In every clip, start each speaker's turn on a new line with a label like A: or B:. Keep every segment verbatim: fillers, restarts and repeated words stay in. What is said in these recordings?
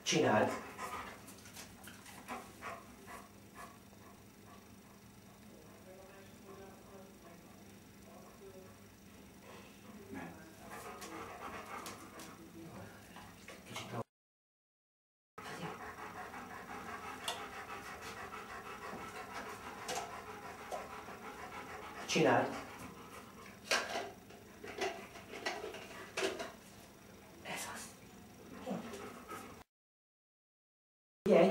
A: Csináld. Csináld. Ez az. Figyelj.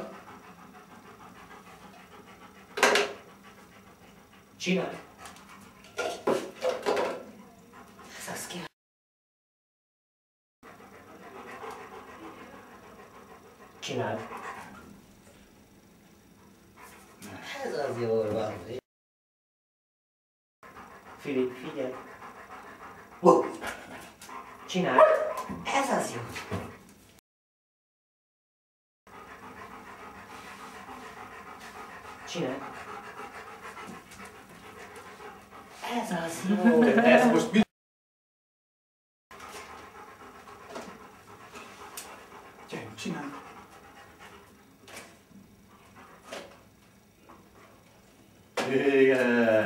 A: Csináld. Ez az ki. Csináld.
B: Ez az jól van.
A: Filip, figyelj! Wow. Csináld! Ez az jó! Csináld! Ez az jó!
C: Ez most mi? Gyerünk, csináld! Igen!